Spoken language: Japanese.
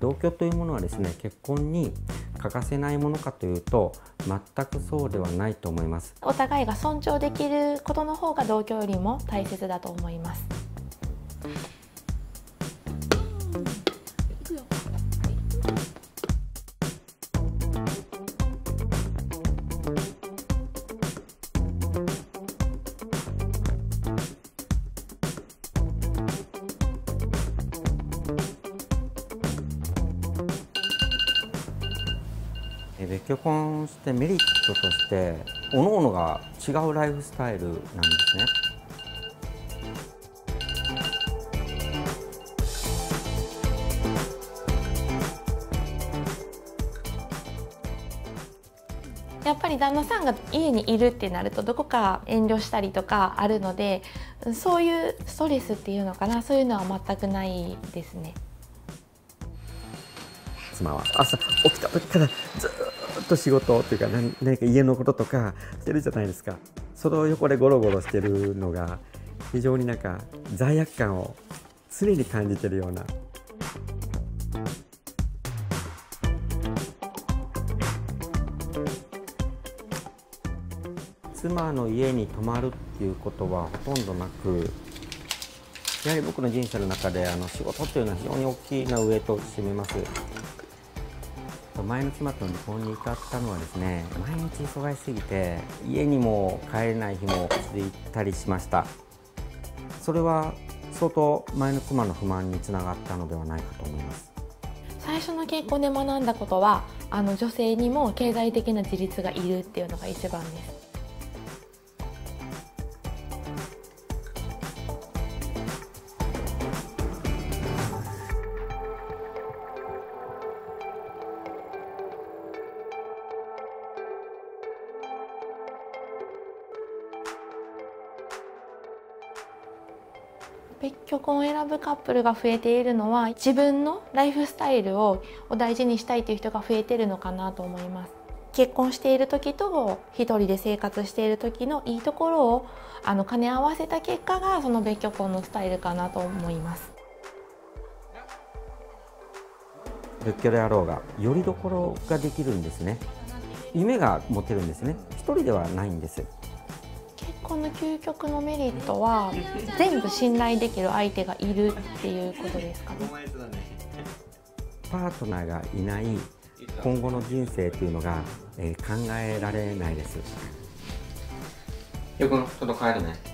同居というものはですね、結婚に欠かせないものかというと全くそうではないと思います。 お互いが尊重できることの方が同居よりも大切だと思います。 別居婚してメリットとして各々が違うライフスタイルなんですね。 やっぱり旦那さんが家にいるってなるとどこか遠慮したりとかあるので、そういうストレスっていうのかな、そういうのは全くないですね。 妻は朝起きた時からずっと仕事というか何か家のこととかしてるじゃないですか。その横でゴロゴロしてるのが非常になんか罪悪感を常に感じてるような。妻の家に泊まるっていうことはほとんどなく、やはり僕の人生の中で仕事というのは非常に大きなウエイトを占めます。前の妻との離婚に至ったのはですね、毎日忙しすぎて家にも帰れない日も続いたりしました。それは相当前の妻の不満につながったのではないかと思います。 最初の結婚で学んだことは、女性にも経済的な自立がいるっていうのが一番です。別居婚を選ぶカップルが増えているのは、自分のライフスタイルを大事にしたいという人が増えているのかなと思います。結婚している時と一人で生活している時のいいところを兼ね合わせた結果がその別居婚のスタイルかなと思います。 別居であろうがよりどころができるんですね。夢が持てるんですね。一人ではないんです。 結婚の究極のメリットは、全部信頼できる相手がいるっていうことですかね。 パートナーがいない今後の人生というのが、考えられないです。よくん、ちょっと帰るね。